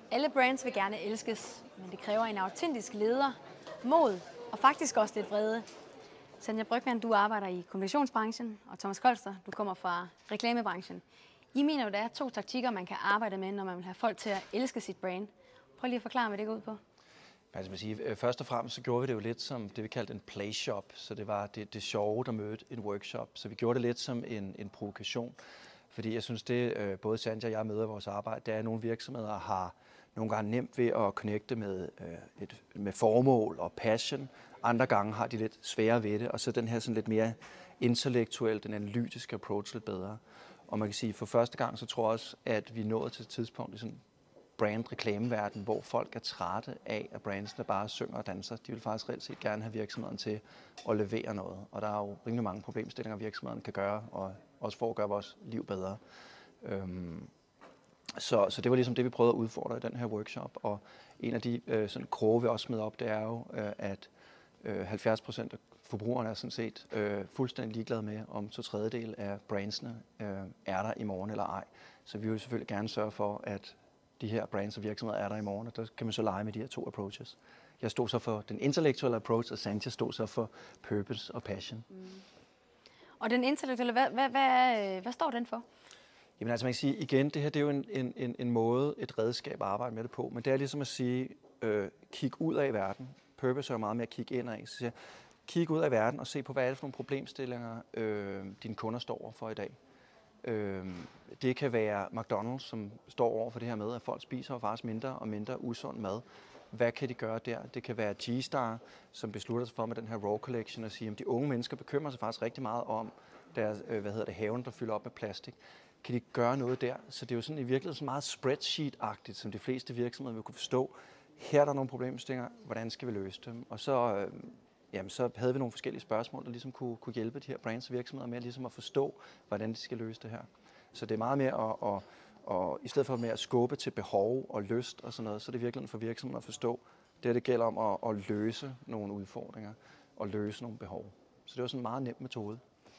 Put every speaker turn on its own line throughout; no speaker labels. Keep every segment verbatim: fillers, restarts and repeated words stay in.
Alle brands vil gerne elskes, men det kræver en autentisk leder, mod og faktisk også lidt vrede. Sanja Brygmann, du arbejder i kommunikationsbranchen, og Thomas Kolster, du kommer fra reklamebranchen. I mener jo, der er to taktikker, man kan arbejde med, når man vil have folk til at elske sit brand. Prøv lige at forklare, hvad det går ud på.
Altså, sige, først og fremmest så gjorde vi det jo lidt som det, vi kaldte en play shop. Så det var det, det sjove, der mødte en workshop. Så vi gjorde det lidt som en, en provokation. Fordi jeg synes, det både Sanja og jeg møder i vores arbejde, det er, at nogle virksomheder har nogle gange nemt ved at connecte med, et, med formål og passion. Andre gange har de lidt sværere ved det. Og så den her sådan lidt mere intellektuelle, den analytiske approach lidt bedre. Og man kan sige, for første gang, så tror jeg også, at vi er nået til et tidspunkt i sådan brand-reklameverden, hvor folk er trætte af, at brandsene bare synger og danser. De vil faktisk reelt set gerne have virksomheden til at levere noget. Og der er jo rimelig mange problemstillinger, virksomheden kan gøre, og også for at gøre vores liv bedre. Øhm, så, så det var ligesom det, vi prøvede at udfordre i den her workshop. Og en af de øh, sådan kroge, vi også smed op, det er jo, øh, at øh, halvfjerds procent af forbrugerne er sådan set øh, fuldstændig ligeglade med, om to tredjedel af brandsene øh, er der i morgen eller ej. Så vi vil selvfølgelig gerne sørge for, at de her brands og virksomheder er der i morgen, og der kan man så lege med de her to approaches. Jeg stod så for den intellektuelle approach, og Sanja stod så for purpose og passion. Mm.
Og den intellektuelle, hvad, hvad, hvad, hvad står den for?
Jamen altså man kan sige, igen, det her det er jo en, en, en måde, et redskab at arbejde med det på, men det er ligesom at sige, øh, kig ud af i verden. Purpose er jo meget mere at kigge ind af. Så kig ud af verden og se på, hvad er det for nogle problemstillinger, øh, dine kunder står over for i dag. Øh, det kan være McDonald's, som står over for det her med, at folk spiser faktisk mindre og mindre usund mad. Hvad kan de gøre der? Det kan være G-Star, som beslutter sig for med den her Raw Collection og siger, at de unge mennesker bekymrer sig faktisk rigtig meget om deres, øh, hvad hedder det, haven, der fylder op med plastik. Kan de gøre noget der? Så det er jo sådan i virkeligheden så meget spreadsheet-agtigt, som de fleste virksomheder vil kunne forstå. Her er der nogle problemstillinger, hvordan skal vi løse dem? Og så, øh, jamen, så havde vi nogle forskellige spørgsmål, der ligesom kunne, kunne hjælpe de her brands og virksomheder med ligesom at forstå, hvordan de skal løse det her. Så det er meget mere at, at, at, i stedet for med at skubbe til behov og lyst og sådan noget, så er det virkelig for virksomheder at forstå, det det gælder om at, at løse nogle udfordringer og løse nogle behov. Så det var sådan en meget nem metode.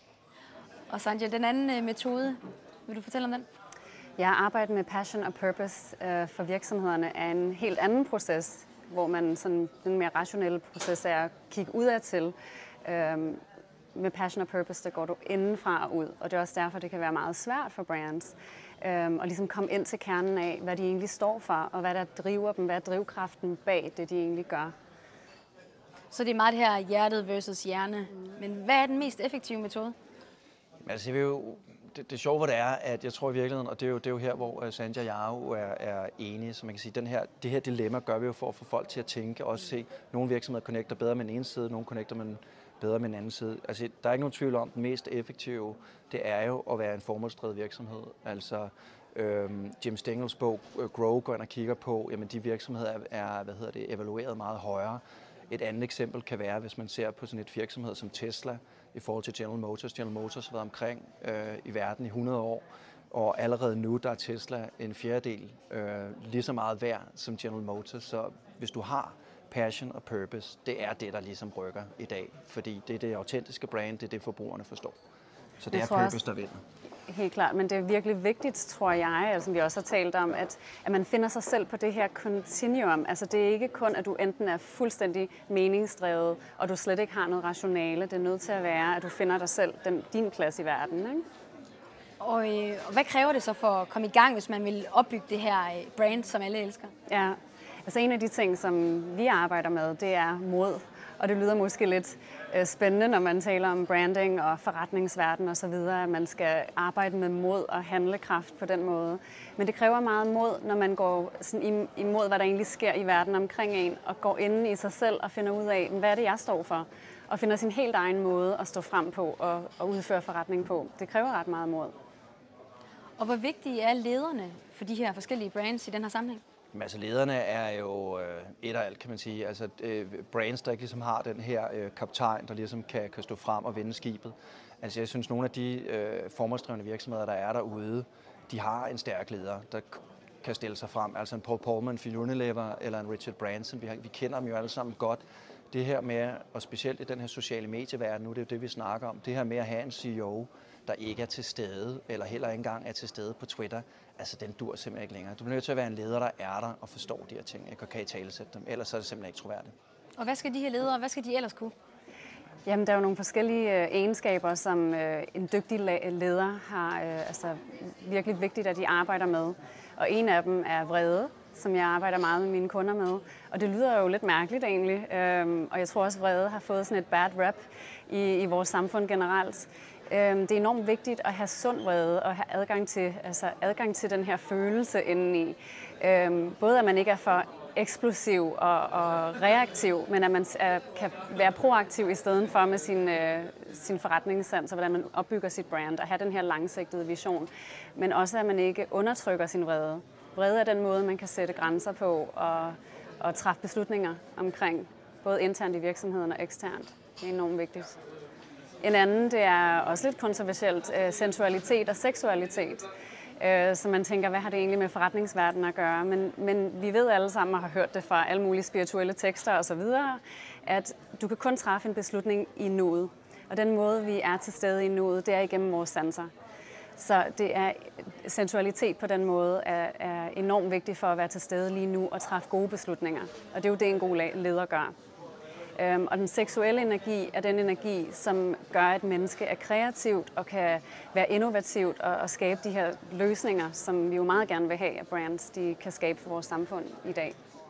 Og Sanja, den anden metode, vil du fortælle om den?
Jeg arbejder med passion og purpose øh, for virksomhederne er en helt anden proces, hvor man sådan den mere rationelle proces er at kigge udad til. Øhm, med passion og purpose, der går du indenfra og ud, og det er også derfor, det kan være meget svært for brands øhm, at ligesom komme ind til kernen af, hvad de egentlig står for, og hvad der driver dem, hvad er drivkraften bag det, de egentlig gør.
Så det er meget det her hjertet versus hjerne. Mm. Men hvad er den mest effektive metode?
Altså, jeg vil jo Det, det sjove det er, at jeg tror i virkeligheden, og det er jo, det er jo her, hvor Sanja og jeg jo er, er enige, så man kan sige, den her, det her dilemma gør vi jo for at få folk til at tænke og se, nogle virksomheder connecter bedre med den ene side, nogle connecter med den bedre med den anden side. Altså, der er ikke nogen tvivl om, at den mest effektive, det er jo at være en formålsdrevet virksomhed. Altså, øhm, Jim Stengels bog, Grow, går ind og kigger på, jamen de virksomheder er, hvad hedder det, evalueret meget højere. Et andet eksempel kan være, hvis man ser på sådan et virksomhed som Tesla, i forhold til General Motors. General Motors har været omkring øh, i verden i hundrede år, og allerede nu der er Tesla en fjerdedel øh, lige så meget værd som General Motors. Så hvis du har passion og purpose, det er det, der ligesom rykker i dag, fordi det er det autentiske brand, det er det, forbrugerne forstår. Så det jeg er purpose, også, der vinder.
Helt klart, men det er virkelig vigtigt, tror jeg, altså, som vi også har talt om, at, at man finder sig selv på det her continuum. Altså det er ikke kun, at du enten er fuldstændig meningsdrevet, og du slet ikke har noget rationale. Det er nødt til at være, at du finder dig selv, den, din plads i verden. Ikke?
Og, øh, og hvad kræver det så for at komme i gang, hvis man vil opbygge det her øh, brand, som alle elsker?
Ja, altså en af de ting, som vi arbejder med, det er mod. Og det lyder måske lidt øh, spændende, når man taler om branding og forretningsverden og så videre, at man skal arbejde med mod og handlekraft på den måde. Men det kræver meget mod, når man går sådan imod, hvad der egentlig sker i verden omkring en, og går inde i sig selv og finder ud af, hvad er det, jeg står for, og finder sin helt egen måde at stå frem på og, og udføre forretning på. Det kræver ret meget mod.
Og hvor vigtige er lederne for de her forskellige brands i den her sammenhæng?
Men altså lederne er jo øh, et og alt, kan man sige. Altså øh, brands, der ikke ligesom har den her øh, kaptajn, der ligesom kan, kan stå frem og vende skibet. Altså jeg synes, nogle af de øh, formålsdrevne virksomheder, der er derude, de har en stærk leder, der kan stille sig frem. Altså en Paul Polman for Unilever eller en Richard Branson. Vi, har, vi kender dem jo alle sammen godt. Det her med, og specielt i den her sociale medieverden, nu det er jo det, vi snakker om, det her med at have en C E O, der ikke er til stede, eller heller ikke engang er til stede på Twitter, altså den dur simpelthen ikke længere. Du bliver nødt til at være en leder, der er der og forstår de her ting, ikke? Og kan i talesætte dem, ellers er det simpelthen ikke troværdigt.
Og hvad skal de her ledere, hvad skal de ellers kunne?
Jamen, der er jo nogle forskellige øh, egenskaber, som øh, en dygtig leder har øh, altså, virkelig vigtigt, at de arbejder med. Og en af dem er vrede, som jeg arbejder meget med mine kunder med. Og det lyder jo lidt mærkeligt egentlig, øhm, og jeg tror også, at vrede har fået sådan et bad rap i, i vores samfund generelt. Øhm, det er enormt vigtigt at have sund vrede og have adgang til, altså adgang til den her følelse indeni. Øhm, både at man ikke er for eksplosiv og, og reaktiv, men at man er, kan være proaktiv i stedet for med sin, øh, sin forretningssans, og hvordan man opbygger sit brand og have den her langsigtede vision. Men også at man ikke undertrykker sin vrede. Vrede er den måde, man kan sætte grænser på og, og træffe beslutninger omkring, både internt i virksomheden og eksternt. Det er enormt vigtigt. En anden, det er også lidt kontroversielt, øh, sensualitet og seksualitet. Øh, så man tænker, hvad har det egentlig med forretningsverdenen at gøre? Men, men vi ved alle sammen og har hørt det fra alle mulige spirituelle tekster osv., at du kan kun træffe en beslutning i nuet. Og den måde, vi er til stede i nuet, det er igennem vores sanser. Så det er sensualitet på den måde er, er enormt vigtigt for at være til stede lige nu og træffe gode beslutninger. Og det er jo det, en god leder gør. Øhm, og den seksuelle energi er den energi, som gør, at et menneske er kreativt og kan være innovativt og, og skabe de her løsninger, som vi jo meget gerne vil have, at brands de kan skabe for vores samfund i dag.